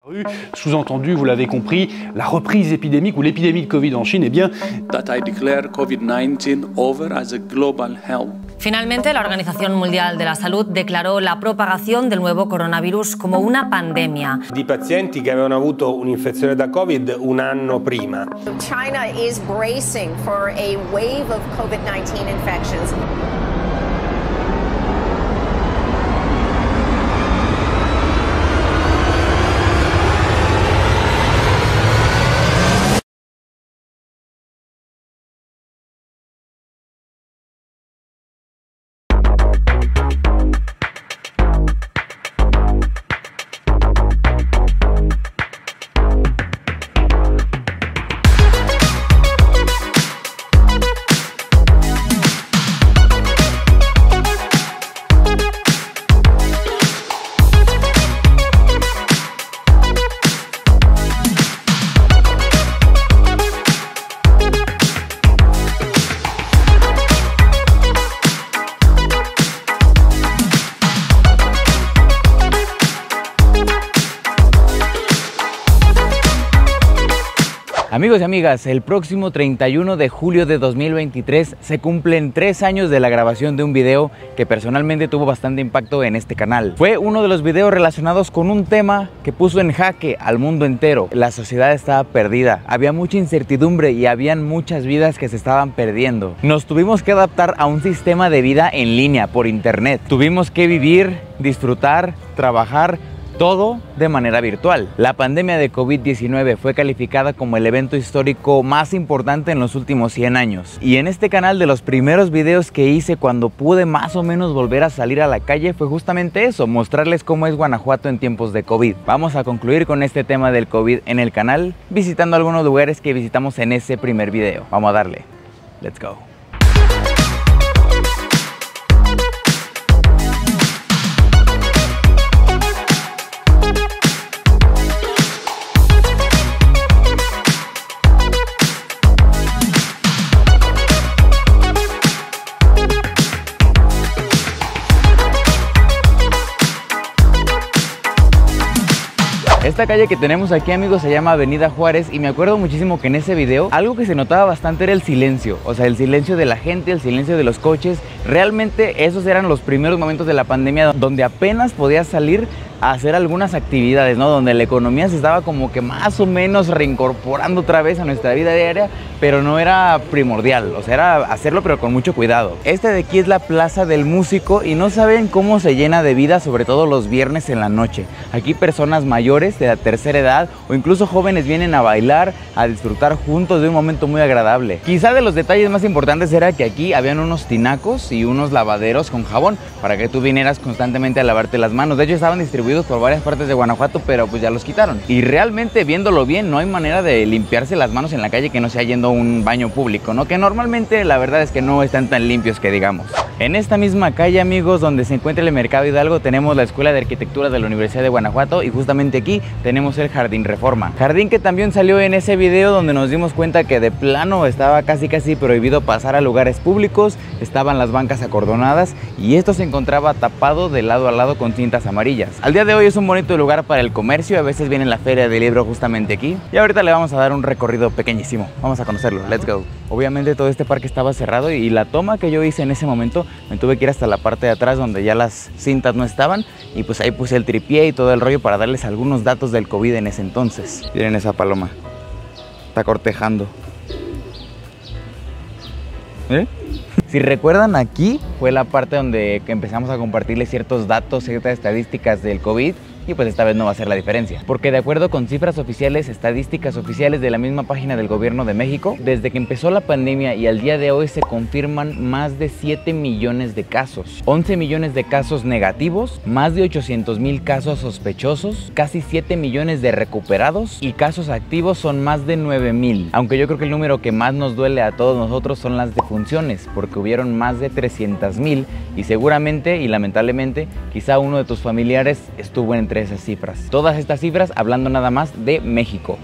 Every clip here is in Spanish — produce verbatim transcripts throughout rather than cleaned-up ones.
Sous-entendu, vous l'avez compris, la reprise épidémique ou l'épidémie de Covid en Chine, eh bien... That I declare COVID nineteen over as a global health. Finalmente, la Organización Mundial de la Salud declaró la propagación del nuevo coronavirus como una pandemia. Di pazienti che avevano avuto un'infezione da Covid un anno prima. China is bracing for a wave of COVID nineteen infections. Amigos y amigas, el próximo treinta y uno de julio de dos mil veintitrés se cumplen tres años de la grabación de un video que personalmente tuvo bastante impacto en este canal. Fue uno de los videos relacionados con un tema que puso en jaque al mundo entero. La sociedad estaba perdida, había mucha incertidumbre y habían muchas vidas que se estaban perdiendo. Nos tuvimos que adaptar a un sistema de vida en línea por internet. Tuvimos que vivir, disfrutar, trabajar, todo de manera virtual. La pandemia de COVID diecinueve fue calificada como el evento histórico más importante en los últimos cien años. Y en este canal, de los primeros videos que hice cuando pude más o menos volver a salir a la calle fue justamente eso, mostrarles cómo es Guanajuato en tiempos de COVID. Vamos a concluir con este tema del COVID en el canal, visitando algunos lugares que visitamos en ese primer video. Vamos a darle. Let's go. Esta calle que tenemos aquí, amigos, se llama Avenida Juárez y me acuerdo muchísimo que en ese video algo que se notaba bastante era el silencio, o sea, el silencio de la gente, el silencio de los coches. Realmente esos eran los primeros momentos de la pandemia donde apenas podías salir a hacer algunas actividades, ¿no? Donde la economía se estaba como que más o menos reincorporando otra vez a nuestra vida diaria, pero no era primordial, o sea, era hacerlo pero con mucho cuidado. Este de aquí es la Plaza del Músico y no saben cómo se llena de vida, sobre todo los viernes en la noche. Aquí personas mayores de la tercera edad o incluso jóvenes vienen a bailar, a disfrutar juntos de un momento muy agradable. Quizá de los detalles más importantes era que aquí habían unos tinacos y unos lavaderos con jabón para que tú vinieras constantemente a lavarte las manos. De hecho, estaban distribuidos por varias partes de Guanajuato, pero pues ya los quitaron. Y realmente, viéndolo bien, no hay manera de limpiarse las manos en la calle que no sea yendo a un baño público, ¿no? Que normalmente la verdad es que no están tan limpios que digamos. En esta misma calle, amigos, donde se encuentra el Mercado Hidalgo, tenemos la Escuela de Arquitectura de la Universidad de Guanajuato y justamente aquí tenemos el Jardín Reforma. Jardín que también salió en ese video donde nos dimos cuenta que de plano estaba casi casi prohibido pasar a lugares públicos, estaban las bancas acordonadas y esto se encontraba tapado de lado a lado con cintas amarillas. Al día de hoy es un bonito lugar para el comercio, a veces viene la Feria del Libro justamente aquí y ahorita le vamos a dar un recorrido pequeñísimo, vamos a conocerlo, let's go. Obviamente todo este parque estaba cerrado y la toma que yo hice en ese momento me tuve que ir hasta la parte de atrás donde ya las cintas no estaban y pues ahí puse el tripié y todo el rollo para darles algunos datos del COVID en ese entonces. Miren esa paloma, está cortejando. ¿Eh? Si recuerdan, aquí fue la parte donde empezamos a compartirles ciertos datos, ciertas estadísticas del COVID y pues esta vez no va a ser la diferencia. Porque de acuerdo con cifras oficiales, estadísticas oficiales de la misma página del Gobierno de México, desde que empezó la pandemia y al día de hoy se confirman más de siete millones de casos, once millones de casos negativos, más de ochocientos mil casos sospechosos, casi siete millones de recuperados y casos activos son más de nueve mil. Aunque yo creo que el número que más nos duele a todos nosotros son las defunciones, porque hubieron más de trescientas mil y seguramente y lamentablemente quizá uno de tus familiares estuvo entre esas cifras. Todas estas cifras hablando nada más de México.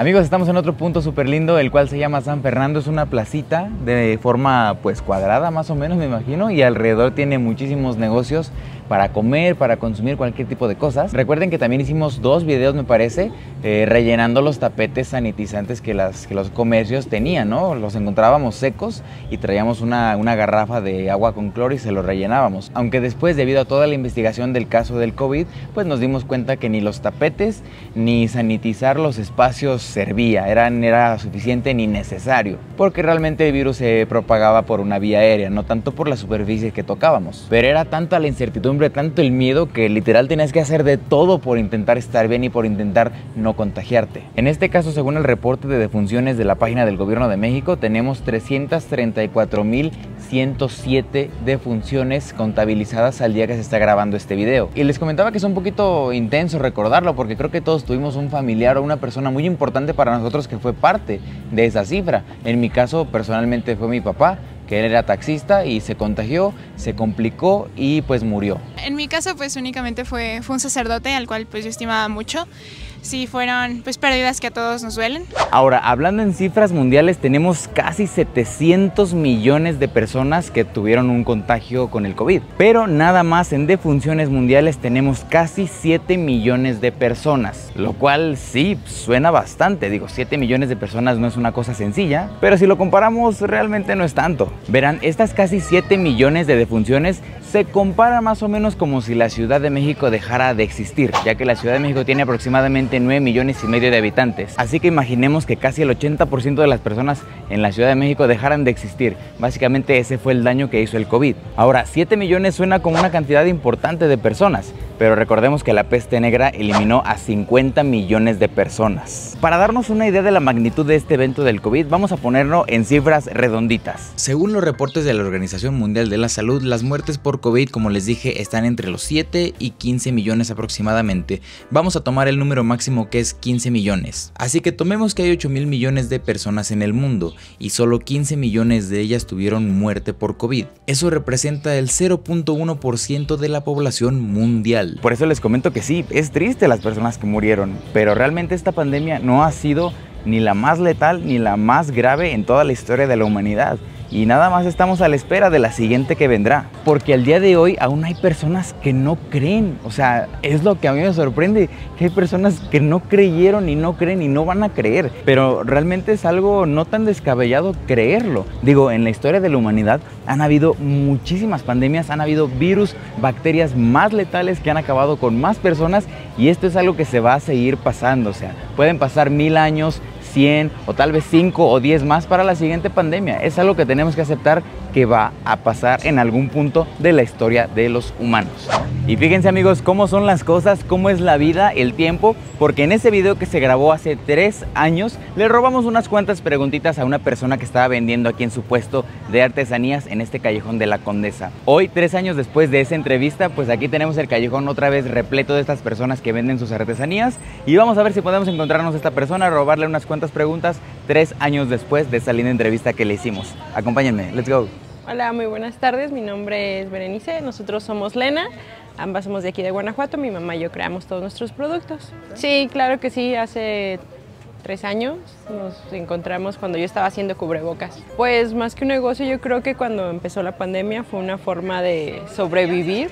Amigos, estamos en otro punto súper lindo, el cual se llama San Fernando. Es una placita de forma pues cuadrada más o menos, me imagino, y alrededor tiene muchísimos negocios para comer, para consumir cualquier tipo de cosas. Recuerden que también hicimos dos videos, me parece, eh, rellenando los tapetes sanitizantes que, las, que los comercios tenían, ¿no? Los encontrábamos secos y traíamos una, una garrafa de agua con cloro y se los rellenábamos. Aunque después, debido a toda la investigación del caso del COVID, pues nos dimos cuenta que ni los tapetes ni sanitizar los espacios servía, eran, era suficiente ni necesario, porque realmente el virus se propagaba por una vía aérea, no tanto por la superficie que tocábamos. Pero era tanta la incertidumbre, tanto el miedo, que literal tenías que hacer de todo por intentar estar bien y por intentar no contagiarte. En este caso, según el reporte de defunciones de la página del Gobierno de México, tenemos trescientas treinta y cuatro mil ciento siete defunciones contabilizadas al día que se está grabando este video. Y les comentaba que es un poquito intenso recordarlo, porque creo que todos tuvimos un familiar o una persona muy importante para nosotros que fue parte de esa cifra. En mi caso, personalmente, fue mi papá, que él era taxista y se contagió, se complicó y pues murió. En mi caso pues únicamente fue, fue un sacerdote al cual pues yo estimaba mucho. Sí, fueron pues pérdidas que a todos nos duelen. Ahora, hablando en cifras mundiales, tenemos casi setecientos millones de personas que tuvieron un contagio con el COVID. Pero nada más en defunciones mundiales tenemos casi siete millones de personas. Lo cual sí, suena bastante. Digo, siete millones de personas no es una cosa sencilla, pero si lo comparamos realmente no es tanto. Verán, estas casi siete millones de defunciones se comparan más o menos como si la Ciudad de México dejara de existir, ya que la Ciudad de México tiene aproximadamente nueve millones y medio de habitantes. Así que imaginemos que casi el ochenta por ciento de las personas en la Ciudad de México dejaran de existir. Básicamente ese fue el daño que hizo el COVID. Ahora, siete millones suena como una cantidad importante de personas, pero recordemos que la peste negra eliminó a cincuenta millones de personas. Para darnos una idea de la magnitud de este evento del COVID, vamos a ponerlo en cifras redonditas. Según los reportes de la Organización Mundial de la Salud, las muertes por COVID, como les dije, están entre los siete y quince millones aproximadamente. Vamos a tomar el número máximo, que es quince millones. Así que tomemos que hay ocho mil millones de personas en el mundo y solo quince millones de ellas tuvieron muerte por COVID. Eso representa el cero punto uno por ciento de la población mundial. Por eso les comento que sí, es triste las personas que murieron, pero realmente esta pandemia no ha sido ni la más letal ni la más grave en toda la historia de la humanidad. Y nada más estamos a la espera de la siguiente que vendrá. Porque al día de hoy aún hay personas que no creen. O sea, es lo que a mí me sorprende, que hay personas que no creyeron y no creen y no van a creer. Pero realmente es algo no tan descabellado creerlo. Digo, en la historia de la humanidad han habido muchísimas pandemias, han habido virus, bacterias más letales que han acabado con más personas, y esto es algo que se va a seguir pasando. O sea, pueden pasar mil años, cien o tal vez cinco o diez más para la siguiente pandemia. Es algo que tenemos que aceptar que va a pasar en algún punto de la historia de los humanos. Y fíjense, amigos, cómo son las cosas, cómo es la vida, el tiempo, porque en ese video que se grabó hace tres años le robamos unas cuantas preguntitas a una persona que estaba vendiendo aquí en su puesto de artesanías en este callejón de la Condesa. Hoy, tres años después de esa entrevista, pues aquí tenemos el callejón otra vez repleto de estas personas que venden sus artesanías, y vamos a ver si podemos encontrarnos a esta persona, robarle unas cuantas preguntas tres años después de esa linda entrevista que le hicimos. Acompáñenme, let's go. Hola, muy buenas tardes, mi nombre es Berenice, nosotros somos Lena, ambas somos de aquí de Guanajuato, mi mamá y yo creamos todos nuestros productos. Sí, claro que sí, hace tres años nos encontramos cuando yo estaba haciendo cubrebocas. Pues más que un negocio, yo creo que cuando empezó la pandemia fue una forma de sobrevivir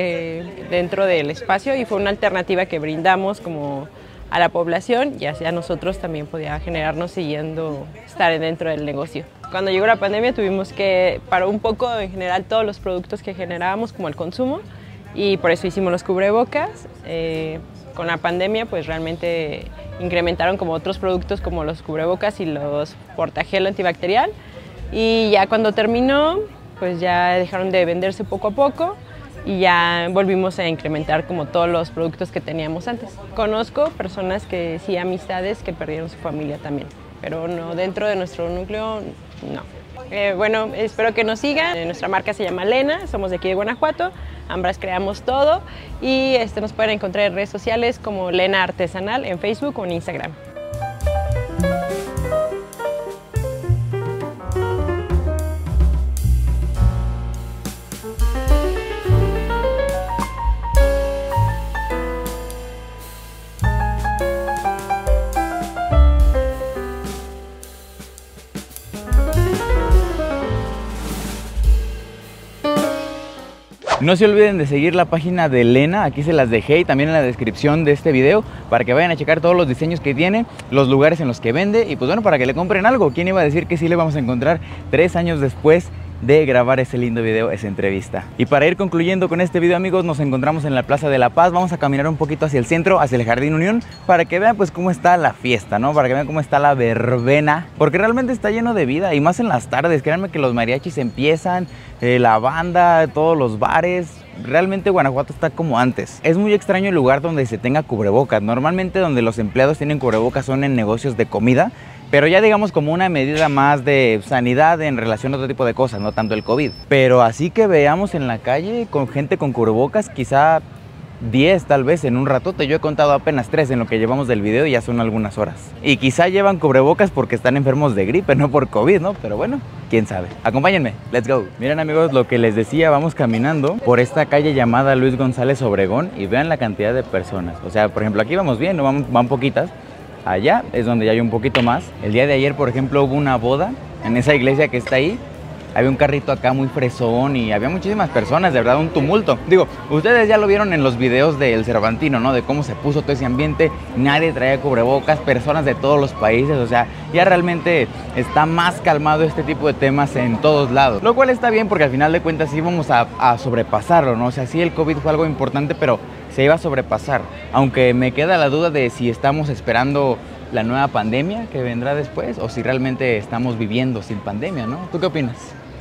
eh, dentro del espacio, y fue una alternativa que brindamos como a la población, y así a nosotros también podía generarnos siguiendo estar dentro del negocio. Cuando llegó la pandemia tuvimos que parar un poco en general todos los productos que generábamos, como el consumo, y por eso hicimos los cubrebocas. Eh, con la pandemia pues realmente incrementaron como otros productos como los cubrebocas y los portagel antibacterial, y ya cuando terminó pues ya dejaron de venderse poco a poco y ya volvimos a incrementar como todos los productos que teníamos antes. Conozco personas que sí, amistades que perdieron su familia también, pero no dentro de nuestro núcleo, no. Eh, bueno, espero que nos sigan. Eh, nuestra marca se llama Lena, somos de aquí de Guanajuato, ambas creamos todo, y este, nos pueden encontrar en redes sociales como Lena Artesanal en Facebook o en Instagram. No se olviden de seguir la página de Lena, aquí se las dejé y también en la descripción de este video para que vayan a checar todos los diseños que tiene, los lugares en los que vende y pues bueno, para que le compren algo. ¿Quién iba a decir que sí le vamos a encontrar tres años después de grabar ese lindo video, esa entrevista? Y para ir concluyendo con este video, amigos, nos encontramos en la Plaza de la Paz. Vamos a caminar un poquito hacia el centro, hacia el Jardín Unión, para que vean pues cómo está la fiesta, ¿no? Para que vean cómo está la verbena, porque realmente está lleno de vida y más en las tardes. Créanme que los mariachis empiezan, eh, la banda, todos los bares. Realmente Guanajuato está como antes. Es muy extraño el lugar donde se tenga cubrebocas. Normalmente donde los empleados tienen cubrebocas son en negocios de comida, pero ya digamos como una medida más de sanidad en relación a otro tipo de cosas, no tanto el COVID. Pero así que veamos en la calle con gente con cubrebocas, quizá diez tal vez en un ratote. Yo he contado apenas tres en lo que llevamos del video y ya son algunas horas. Y quizá llevan cubrebocas porque están enfermos de gripe, no por COVID, ¿no? Pero bueno, quién sabe. Acompáñenme, let's go. Miren, amigos, lo que les decía, vamos caminando por esta calle llamada Luis González Obregón y vean la cantidad de personas. O sea, por ejemplo, aquí vamos bien, no van, van poquitas. Allá es donde ya hay un poquito más. El día de ayer, por ejemplo, hubo una boda en esa iglesia que está ahí. Había un carrito acá muy fresón y había muchísimas personas, de verdad, un tumulto. Digo, ustedes ya lo vieron en los videos del Cervantino, ¿no? De cómo se puso todo ese ambiente, nadie traía cubrebocas, personas de todos los países, o sea, ya realmente está más calmado este tipo de temas en todos lados. Lo cual está bien porque al final de cuentas sí vamos a, a sobrepasarlo, ¿no? O sea, sí el COVID fue algo importante, pero se iba a sobrepasar. Aunque me queda la duda de si estamos esperando la nueva pandemia que vendrá después o si realmente estamos viviendo sin pandemia, ¿no? ¿Tú qué opinas?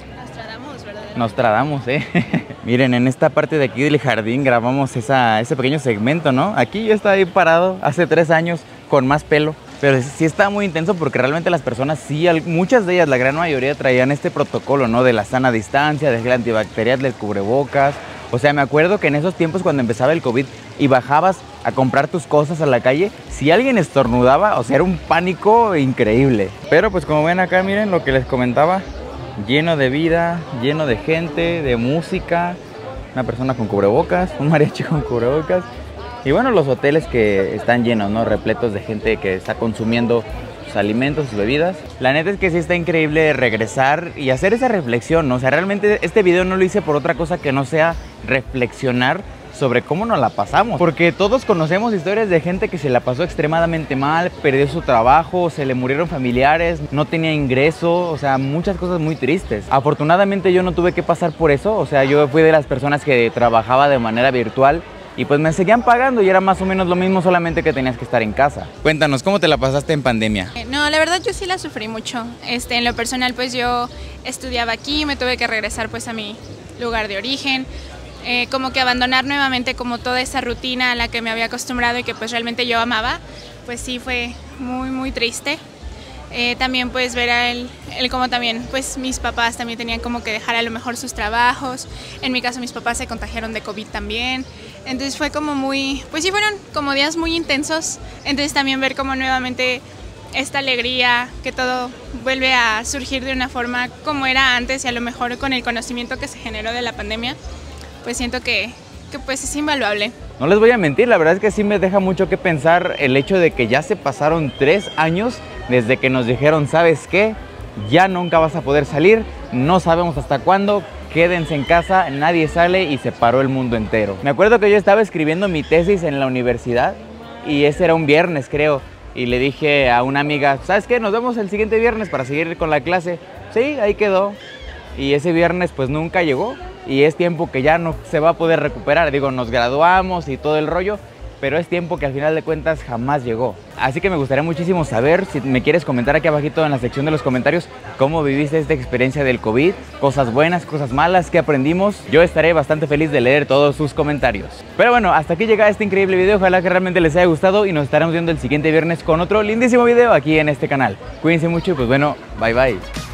Nos tradamos, ¿eh? Miren, en esta parte de aquí del jardín grabamos esa, ese pequeño segmento, ¿no? Aquí yo estaba ahí parado hace tres años con más pelo, pero sí está muy intenso porque realmente las personas sí, muchas de ellas, la gran mayoría traían este protocolo, ¿no? De la sana distancia, del gel antibacterial, del cubrebocas. O sea, me acuerdo que en esos tiempos cuando empezaba el COVID y bajabas a comprar tus cosas a la calle, si alguien estornudaba, o sea, era un pánico increíble. Pero pues como ven acá, miren lo que les comentaba. Lleno de vida, lleno de gente, de música, una persona con cubrebocas, un mariachi con cubrebocas y bueno, los hoteles que están llenos, ¿no? Repletos de gente que está consumiendo sus alimentos, sus bebidas. La neta es que sí está increíble regresar y hacer esa reflexión, ¿no? O sea, realmente este video no lo hice por otra cosa que no sea reflexionar sobre cómo nos la pasamos, porque todos conocemos historias de gente que se la pasó extremadamente mal, perdió su trabajo, se le murieron familiares, no tenía ingreso, o sea, muchas cosas muy tristes. Afortunadamente yo no tuve que pasar por eso, o sea, yo fui de las personas que trabajaba de manera virtual y pues me seguían pagando y era más o menos lo mismo, solamente que tenías que estar en casa. Cuéntanos, ¿cómo te la pasaste en pandemia? Eh, no, la verdad yo sí la sufrí mucho. Este, en lo personal pues yo estudiaba aquí, me tuve que regresar pues a mi lugar de origen. Eh, como que abandonar nuevamente como toda esa rutina a la que me había acostumbrado y que pues realmente yo amaba, pues sí fue muy muy triste. Eh, también pues ver a él, él como también pues mis papás también tenían como que dejar a lo mejor sus trabajos. En mi caso mis papás se contagiaron de COVID también, entonces fue como muy, pues sí fueron como días muy intensos. Entonces también ver como nuevamente esta alegría, que todo vuelve a surgir de una forma como era antes y a lo mejor con el conocimiento que se generó de la pandemia, pues siento que, que pues es invaluable. No les voy a mentir, la verdad es que sí me deja mucho que pensar el hecho de que ya se pasaron tres años desde que nos dijeron, ¿sabes qué? Ya nunca vas a poder salir, no sabemos hasta cuándo, quédense en casa, nadie sale y se paró el mundo entero. Me acuerdo que yo estaba escribiendo mi tesis en la universidad y ese era un viernes, creo, y le dije a una amiga, ¿sabes qué? Nos vemos el siguiente viernes para seguir con la clase. Sí, ahí quedó. Y ese viernes pues nunca llegó. Y es tiempo que ya no se va a poder recuperar. Digo, nos graduamos y todo el rollo, pero es tiempo que al final de cuentas jamás llegó. Así que me gustaría muchísimo saber, si me quieres comentar aquí abajito en la sección de los comentarios, cómo viviste esta experiencia del COVID, cosas buenas, cosas malas, qué aprendimos. Yo estaré bastante feliz de leer todos sus comentarios. Pero bueno, hasta aquí llega este increíble video, ojalá que realmente les haya gustado y nos estaremos viendo el siguiente viernes con otro lindísimo video aquí en este canal. Cuídense mucho y pues bueno, bye bye.